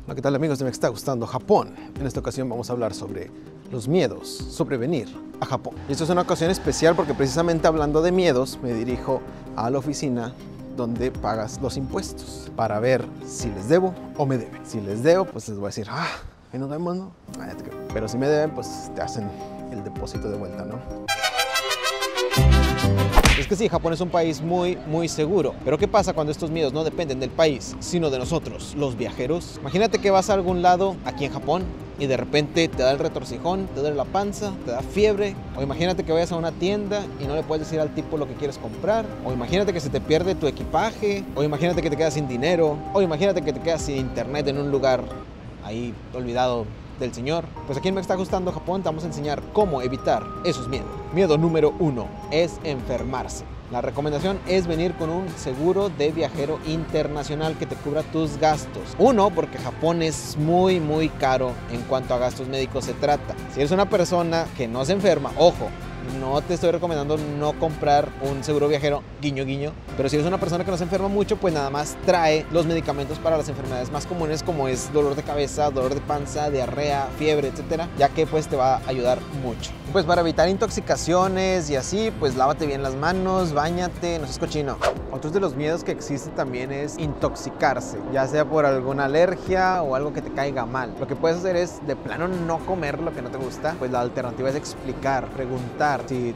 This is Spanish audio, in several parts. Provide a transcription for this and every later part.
Hola, ¿qué tal amigos de Me Está Gustando Japón? En esta ocasión vamos a hablar sobre los miedos sobre venir a Japón. Y esto es una ocasión especial porque precisamente hablando de miedos me dirijo a la oficina donde pagas los impuestos para ver si les debo o me deben. Si les debo, pues les voy a decir, ahí nos vemos, ¿no? Pero si me deben, pues te hacen el depósito de vuelta, ¿no? Es que sí, Japón es un país muy seguro. Pero ¿qué pasa cuando estos miedos no dependen del país, sino de nosotros, los viajeros? Imagínate que vas a algún lado aquí en Japón y de repente te da el retorcijón, te duele la panza, te da fiebre. O imagínate que vayas a una tienda y no le puedes decir al tipo lo que quieres comprar. O imagínate que se te pierde tu equipaje. O imagínate que te quedas sin dinero. O imagínate que te quedas sin internet en un lugar ahí olvidado del señor. Pues aquí en Me Está Gustando Japón te vamos a enseñar cómo evitar esos miedos. Miedo número 1 es enfermarse. La recomendación es venir con un seguro de viajero internacional que te cubra tus gastos. Uno, porque Japón es muy caro en cuanto a gastos médicos se trata. Si eres una persona que no se enferma, ojo, no te estoy recomendando no comprar un seguro viajero, guiño guiño, pero si eres una persona que no se enferma mucho, pues nada más trae los medicamentos para las enfermedades más comunes como es dolor de cabeza, dolor de panza, diarrea, fiebre, etcétera, ya que pues te va a ayudar mucho. Pues para evitar intoxicaciones y así, pues lávate bien las manos, báñate, no seas cochino. Otros de los miedos que existen también es intoxicarse, ya sea por alguna alergia o algo que te caiga mal. Lo que puedes hacer es de plano no comer lo que no te gusta, pues la alternativa es explicar, preguntar. Si...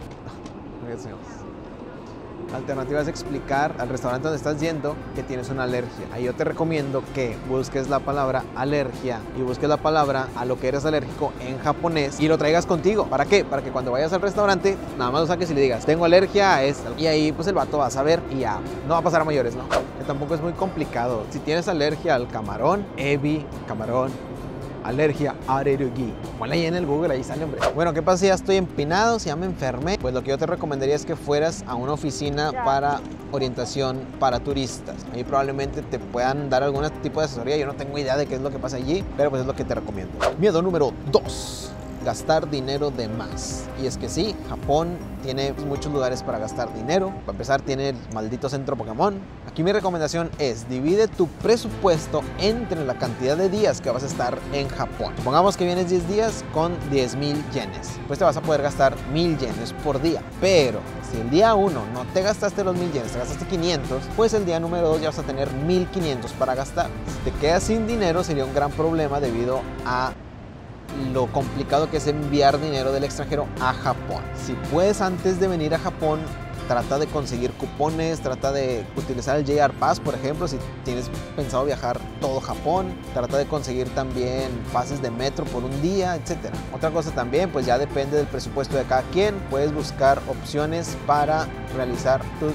La alternativa es explicar al restaurante donde estás yendo que tienes una alergia. Ahí yo te recomiendo que busques la palabra alergia y busques la palabra a lo que eres alérgico en japonés y lo traigas contigo. ¿Para qué? Para que cuando vayas al restaurante nada más lo saques y le digas tengo alergia a esto. Y ahí pues el vato va a saber y ya no va a pasar a mayores, ¿no? Que tampoco es muy complicado. Si tienes alergia al camarón, ebi, camarón, alergia, alergi. Ponle ahí en el Google, ahí sale, hombre. Bueno, ¿qué pasa si ya estoy empinado, si ya me enfermé? Pues lo que yo te recomendaría es que fueras a una oficina para orientación para turistas. Ahí probablemente te puedan dar algún tipo de asesoría. Yo no tengo idea de qué es lo que pasa allí, pero pues es lo que te recomiendo. Miedo número 2. Gastar dinero de más. Y es que sí, Japón tiene muchos lugares para gastar dinero. Para empezar, tiene el maldito centro Pokémon. Aquí mi recomendación es divide tu presupuesto entre la cantidad de días que vas a estar en Japón. Supongamos que vienes 10 días con 10,000 yenes. Pues te vas a poder gastar 1,000 yenes por día. Pero si el día 1 no te gastaste los 1,000 yenes, te gastaste 500, pues el día número 2 ya vas a tener 1,500 para gastar. Si te quedas sin dinero sería un gran problema debido a lo complicado que es enviar dinero del extranjero a Japón. Si puedes antes de venir a Japón, trata de conseguir cupones, trata de utilizar el JR Pass, por ejemplo, si tienes pensado viajar todo Japón, trata de conseguir también pases de metro por un día, etc. Otra cosa también, pues ya depende del presupuesto de cada quien, puedes buscar opciones para realizar tus...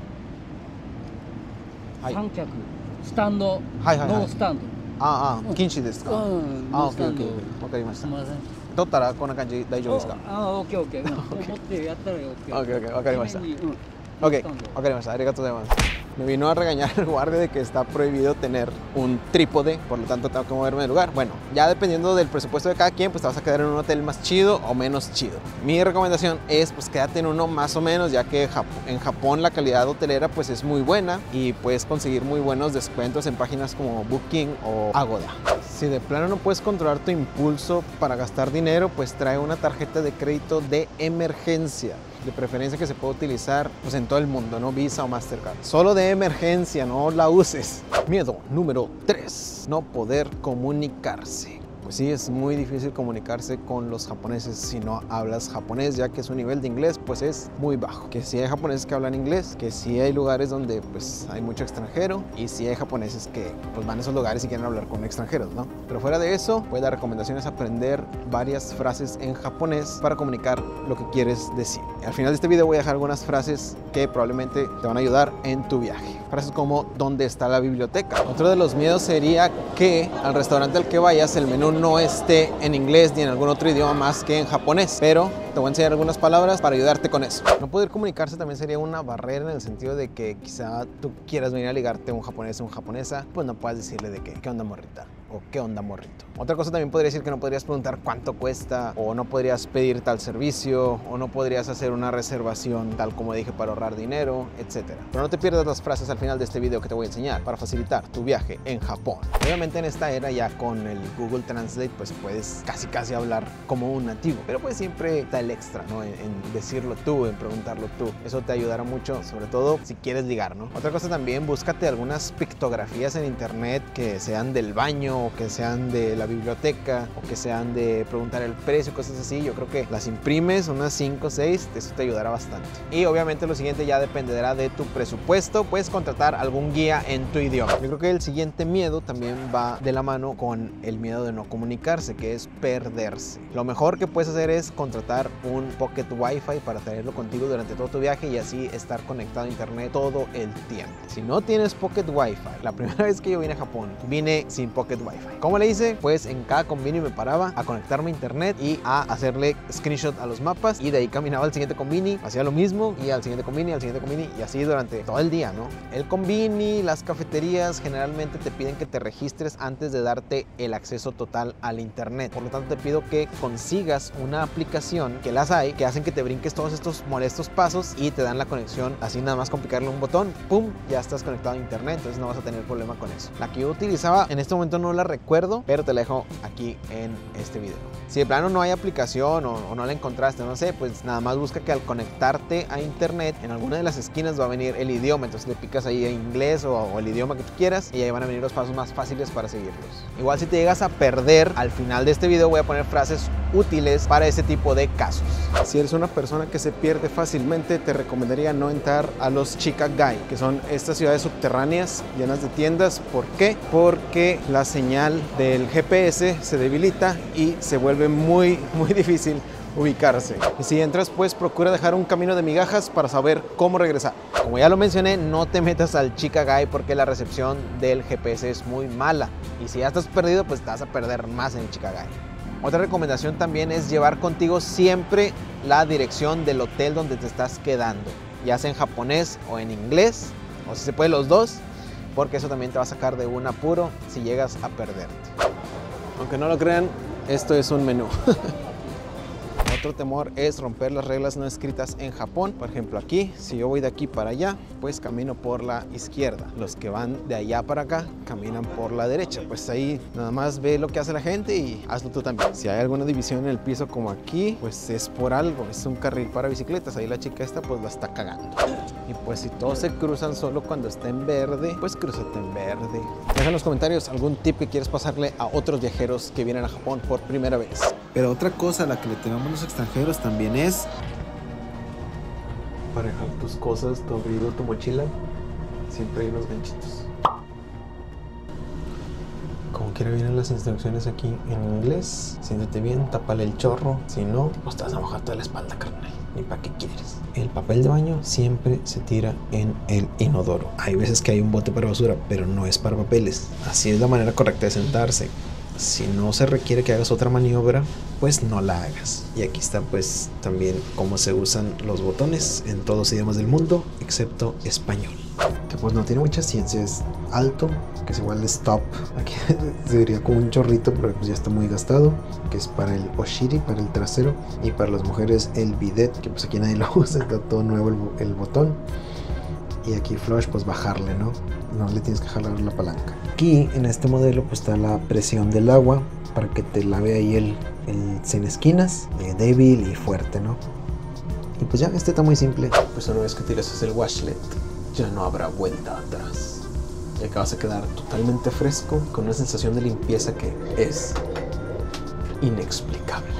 No stand. 禁止ですか？OK、OK、わかりました。取ったらこんな感じ大丈夫ですか？ OK。持ってやったら OK、わかりました。OK、わかりました。ありがとうございます。Me vino a regañar el guardia de que está prohibido tener un trípode, por lo tanto tengo que moverme de lugar. Bueno, ya dependiendo del presupuesto de cada quien, pues te vas a quedar en un hotel más chido o menos chido. Mi recomendación es pues quédate en uno más o menos, ya que en Japón la calidad hotelera pues es muy buena y puedes conseguir muy buenos descuentos en páginas como Booking o Agoda. Si de plano no puedes controlar tu impulso para gastar dinero, pues trae una tarjeta de crédito de emergencia. De preferencia que se puede utilizar pues en todo el mundo, ¿no? Visa o Mastercard. Solo de emergencia, no la uses. Miedo número 3. No poder comunicarse. Pues sí, es muy difícil comunicarse con los japoneses si no hablas japonés, ya que su nivel de inglés pues es muy bajo. Que sí hay japoneses que hablan inglés, que sí hay lugares donde pues hay mucho extranjero y sí hay japoneses que pues van a esos lugares y quieren hablar con extranjeros, ¿no? Pero fuera de eso, pues la recomendación es aprender varias frases en japonés para comunicar lo que quieres decir. Al final de este video voy a dejar algunas frases que probablemente te van a ayudar en tu viaje. Frases como ¿dónde está la biblioteca? Otro de los miedos sería que al restaurante al que vayas el menú no esté en inglés ni en algún otro idioma más que en japonés, pero te voy a enseñar algunas palabras para ayudarte con eso. No poder comunicarse también sería una barrera en el sentido de que quizá tú quieras venir a ligarte a un japonés o una japonesa, pues no puedes decirle de qué onda morrita o qué onda morrito Otra cosa también podría decir que no podrías preguntar cuánto cuesta, o no podrías pedir tal servicio, o no podrías hacer una reservación tal como dije para ahorrar dinero, etc. Pero no te pierdas las frases al final de este video que te voy a enseñar para facilitar tu viaje en Japón. Obviamente en esta era ya con el Google Translate pues puedes casi hablar como un nativo, pero pues siempre está el extra, ¿no? En decirlo tú, en preguntarlo tú. Eso te ayudará mucho, sobre todo si quieres ligar, ¿no? Otra cosa también, búscate algunas pictografías en internet que sean del baño, o que sean de la biblioteca, o que sean de preguntar el precio, cosas así. Yo creo que las imprimes, unas 5 o 6, eso te ayudará bastante. Y obviamente lo siguiente ya dependerá de tu presupuesto. Puedes contratar algún guía en tu idioma. Yo creo que el siguiente miedo también va de la mano con el miedo de no comunicarse, que es perderse. Lo mejor que puedes hacer es contratar un Pocket Wi-Fi para tenerlo contigo durante todo tu viaje y así estar conectado a internet todo el tiempo. Si no tienes Pocket Wi-Fi, la primera vez que yo vine a Japón, vine sin Pocket Wi-Fi. ¿Cómo le hice? Pues en cada convini me paraba a conectarme a internet y a hacerle screenshot a los mapas, y de ahí caminaba al siguiente convini, hacía lo mismo, y al siguiente convini, y así durante todo el día, ¿no? El convini, las cafeterías generalmente te piden que te registres antes de darte el acceso total al internet. Por lo tanto, te pido que consigas una aplicación, que las hay, que hacen que te brinques todos estos molestos pasos y te dan la conexión así nada más con picarle un botón, ¡pum! Ya estás conectado a internet, entonces no vas a tener problema con eso. La que yo utilizaba, en este momento no la recuerdo, pero te la dejo aquí en este video. Si de plano no hay aplicación o no la encontraste, no sé, pues nada más busca que al conectarte a internet, en alguna de las esquinas va a venir el idioma, entonces le picas ahí en inglés o el idioma que tú quieras y ahí van a venir los pasos más fáciles para seguirlos. Igual si te llegas a perder, al final de este video voy a poner frases útiles para ese tipo de casos. Si eres una persona que se pierde fácilmente, te recomendaría no entrar a los Chikagai, que son estas ciudades subterráneas llenas de tiendas. ¿Por qué? Porque la señal del GPS se debilita y se vuelve muy difícil ubicarse. Y si entras, pues procura dejar un camino de migajas para saber cómo regresar. Como ya lo mencioné, no te metas al Chikagai porque la recepción del GPS es muy mala, y si ya estás perdido, pues te vas a perder más en el Chikagai. Otra recomendación también es llevar contigo siempre la dirección del hotel donde te estás quedando, ya sea en japonés o en inglés, o si se puede los dos, porque eso también te va a sacar de un apuro si llegas a perderte. Aunque no lo crean, esto es un menú. Otro temor es romper las reglas no escritas en Japón. Por ejemplo, aquí, si yo voy de aquí para allá, pues camino por la izquierda. Los que van de allá para acá caminan por la derecha. Pues ahí nada más ve lo que hace la gente y hazlo tú también. Si hay alguna división en el piso como aquí, pues es por algo. Es un carril para bicicletas. Ahí la chica esta pues la está cagando. Y pues si todos se cruzan solo cuando está en verde, pues crúzate en verde. Deja en los comentarios algún tip que quieres pasarle a otros viajeros que vienen a Japón por primera vez. Pero otra cosa a la que le tememos los extranjeros también es para dejar tus cosas, tu abrigo, tu mochila, siempre hay unos ganchitos. Como quiera vienen las instrucciones aquí en inglés. Siéntate bien, tápale el chorro, si no, pues te vas a mojar toda la espalda, carnal. Ni para qué quieres. El papel de baño siempre se tira en el inodoro. Hay veces que hay un bote para basura, pero no es para papeles. Así es la manera correcta de sentarse. Si no se requiere que hagas otra maniobra, pues no la hagas. Y aquí está pues también cómo se usan los botones en todos los idiomas del mundo, excepto español. Que pues no tiene mucha ciencia, es alto, que es igual de stop. Aquí se vería como un chorrito, pero pues ya está muy gastado. Que es para el oshiri, para el trasero. Y para las mujeres el bidet, que pues aquí nadie lo usa, está todo nuevo el botón. Y aquí flush, pues bajarle, ¿no? No le tienes que jalar la palanca. Aquí en este modelo pues está la presión del agua para que te lave ahí el sin esquinas, débil y fuerte, ¿no? Y pues ya, este está muy simple. Pues una vez que tires el washlet, ya no habrá vuelta atrás. Y acá vas a quedar totalmente fresco, con una sensación de limpieza que es inexplicable.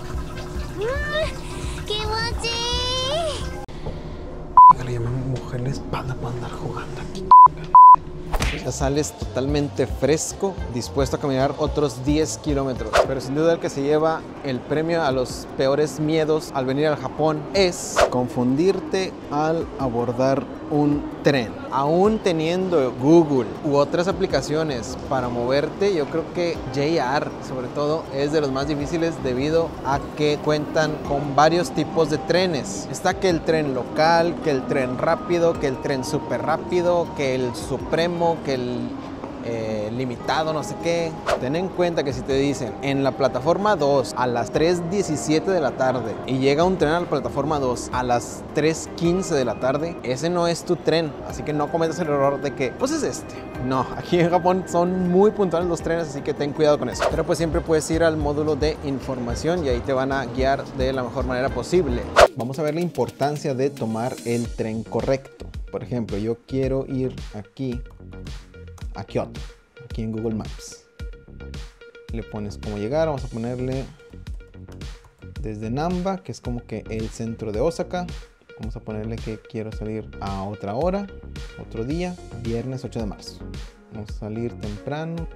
Le llaman mujer la espalda para andar jugando aquí. Ya sales totalmente fresco, dispuesto a caminar otros 10 kilómetros. Pero sin duda el que se lleva el premio a los peores miedos al venir al Japón es confundirte al abordar un tren. Aún teniendo Google u otras aplicaciones para moverte, yo creo que JR sobre todo es de los más difíciles debido a que cuentan con varios tipos de trenes. Está que el tren local, que el tren rápido, que el tren súper rápido, que el supremo, que limitado, no sé qué. Ten en cuenta que si te dicen en la plataforma 2 a las 3:17 de la tarde y llega un tren a la plataforma 2 a las 3:15 de la tarde, ese no es tu tren, así que no cometas el error de que pues es este. No, aquí en Japón son muy puntuales los trenes, así que ten cuidado con eso. Pero pues siempre puedes ir al módulo de información y ahí te van a guiar de la mejor manera posible. Vamos a ver la importancia de tomar el tren correcto. Por ejemplo, yo quiero ir aquí a Kioto, aquí en Google Maps. Le pones cómo llegar, vamos a ponerle desde Namba, que es como que el centro de Osaka. Vamos a ponerle que quiero salir a otra hora, otro día, viernes 8 de marzo. Vamos a salir temprano.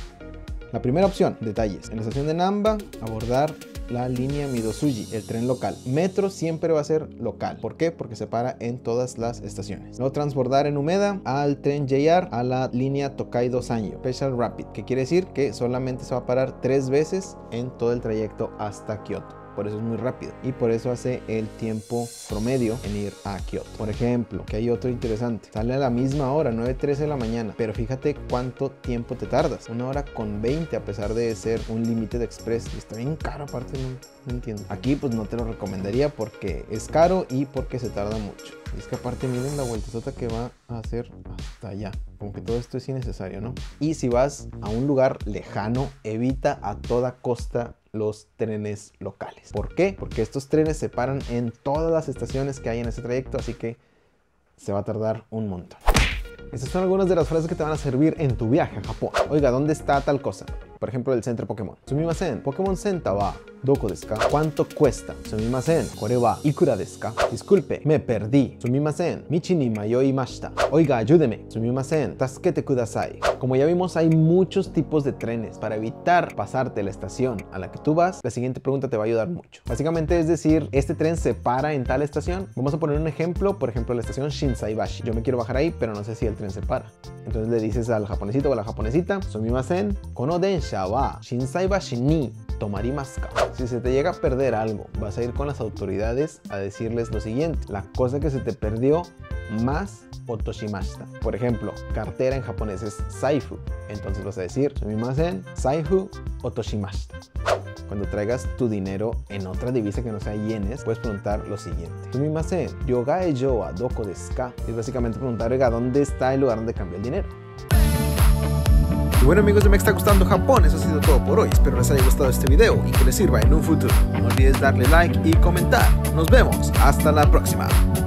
La primera opción, detalles. En la estación de Namba, abordar la línea Midōsuji, el tren local. Metro siempre va a ser local. ¿Por qué? Porque se para en todas las estaciones. Luego transbordar en Umeda al tren JR a la línea Tokaido Sanyo Special Rapid, que quiere decir que solamente se va a parar 3 veces en todo el trayecto hasta Kioto. Por eso es muy rápido y por eso hace el tiempo promedio en ir a Kioto. Por ejemplo, que hay otro interesante, sale a la misma hora, 9:13 de la mañana, pero fíjate cuánto tiempo te tardas, 1:20 a pesar de ser un límite de express, y está bien caro aparte, no entiendo. Aquí pues no te lo recomendaría porque es caro y porque se tarda mucho. Y es que aparte miren la vueltazota que va a hacer hasta allá. Como que todo esto es innecesario, ¿no? Y si vas a un lugar lejano, evita a toda costa los trenes locales. ¿Por qué? Porque estos trenes se paran en todas las estaciones que hay en ese trayecto, así que se va a tardar un montón. Estas son algunas de las frases que te van a servir en tu viaje a Japón. Oiga, ¿dónde está tal cosa? Por ejemplo, el centro Pokémon. Sumimasen, Pokémon Center wa doko desu ka? ¿Cuánto cuesta? Sumimasen, kore wa ikura desu ka? Disculpe, me perdí. Sumimasen, michi ni mayoimashita. Oiga, ayúdeme. Sumimasen, tasukete kudasai. Como ya vimos, hay muchos tipos de trenes. Para evitar pasarte la estación a la que tú vas, la siguiente pregunta te va a ayudar mucho. Básicamente es decir, este tren se para en tal estación. Vamos a poner un ejemplo, por ejemplo, la estación Shinsaibashi. Yo me quiero bajar ahí, pero no sé si el tren se para. Entonces le dices al japonesito o a la japonesita, Sumimasen, kono densha wa Shinsaibashi ni tomarimasu ka. Si se te llega a perder algo, vas a ir con las autoridades a decirles lo siguiente: la cosa que se te perdió más otoshimashita. Por ejemplo, cartera en japonés es saifu. Entonces vas a decir, sumimasen, saifu otoshimashita. Cuando traigas tu dinero en otra divisa que no sea yenes, puedes preguntar lo siguiente: sumimasen, ryogae-jō wa doko desu ka? Es básicamente preguntar, oiga, ¿dónde está el lugar donde cambia el dinero? Y bueno amigos de Me Está Gustando Japón, eso ha sido todo por hoy. Espero les haya gustado este video y que les sirva en un futuro. No olvides darle like y comentar. Nos vemos. Hasta la próxima.